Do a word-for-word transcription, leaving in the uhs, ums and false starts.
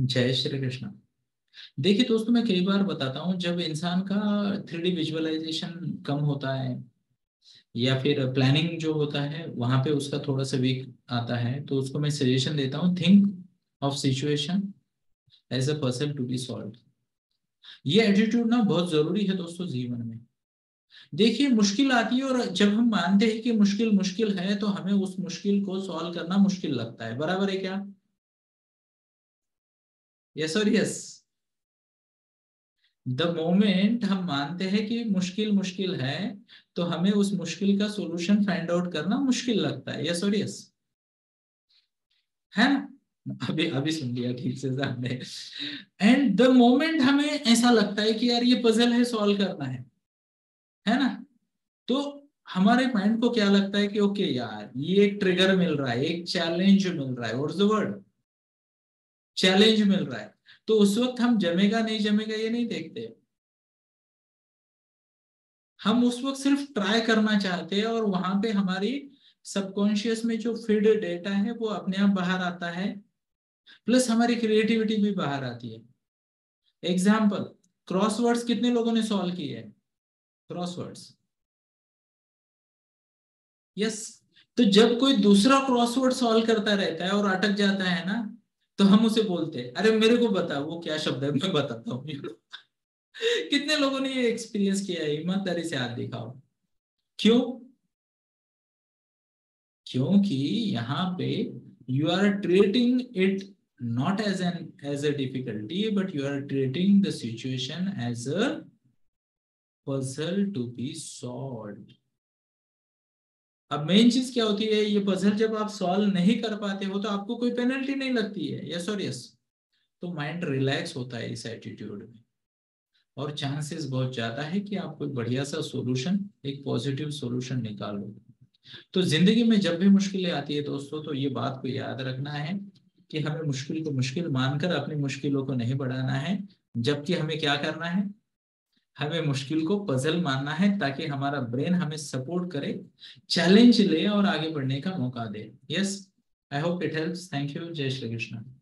जय श्री कृष्ण। देखिए दोस्तों, मैं कई बार बताता हूँ, जब इंसान का थ्री डी विजुअलाइजेशन कम होता है या फिर प्लानिंग जो होता है वहां पे उसका थोड़ा सा वीक आता है, तो उसको मैं सजेशन देता हूँ, think of situation as a puzzle to be solve. ये एटीट्यूड ना बहुत जरूरी है दोस्तों जीवन में। देखिए, मुश्किल आती है और जब हम मानते हैं कि मुश्किल मुश्किल है तो हमें उस मुश्किल को सॉल्व करना मुश्किल लगता है। बराबर है क्या? यस और यस। द मोमेंट हम मानते हैं कि मुश्किल मुश्किल है तो हमें उस मुश्किल का सॉल्यूशन फाइंड आउट करना मुश्किल लगता है। यस और यस, है ना? अभी अभी सुन लिया ठीक से सामने। एंड द मोमेंट हमें ऐसा लगता है कि यार ये पजल है, सॉल्व करना है है ना? तो हमारे माइंड को क्या लगता है कि ओके यार, ये एक ट्रिगर मिल रहा है, एक चैलेंज मिल रहा है। What's the word? चैलेंज मिल रहा है। तो उस वक्त हम जमेगा नहीं जमेगा ये नहीं देखते, हम उस वक्त सिर्फ ट्राई करना चाहते हैं और वहां पे हमारी सबकॉन्शियस में जो फीड डेटा है वो अपने आप बाहर आता है, प्लस हमारी क्रिएटिविटी भी बाहर आती है। एग्जाम्पल, क्रॉसवर्ड्स कितने लोगों ने सॉल्व किए हैं? Crosswords, yes. तो जब कोई दूसरा क्रॉसवर्ड सॉल्व करता रहता है और अटक जाता है ना, तो हम उसे बोलते हैं, अरे मेरे को बता वो क्या शब्द है, मैं बताता हूँ। कितने लोगों ने ये एक्सपीरियंस किया है? ईमानदारी से हाथ दिखाओ। क्यों? क्योंकि यहाँ पे you are treating it not as an as a difficulty, but you are treating the situation as a puzzle to be solve. अब मेन चीज क्या होती है, ये पजल जब आप सॉल्व नहीं कर पाते हो तो आपको कोई पेनल्टी नहीं लगती है। यस और यस। तो माइंड रिलैक्स होता है इस एटीट्यूड में, और चांसेस बहुत ज्यादा है कि आप कोई बढ़िया सा सॉल्यूशन, एक पॉजिटिव सॉल्यूशन निकालो। तो जिंदगी में जब भी मुश्किलें आती है दोस्तों, तो ये बात को याद रखना है कि हमें मुश्किल को मुश्किल मानकर अपनी मुश्किलों को नहीं बढ़ाना है, जबकि हमें क्या करना है, हमें मुश्किल को पजल मानना है ताकि हमारा ब्रेन हमें सपोर्ट करे, चैलेंज ले और आगे बढ़ने का मौका दे। Yes, I hope it helps. Thank you. जय श्री कृष्ण।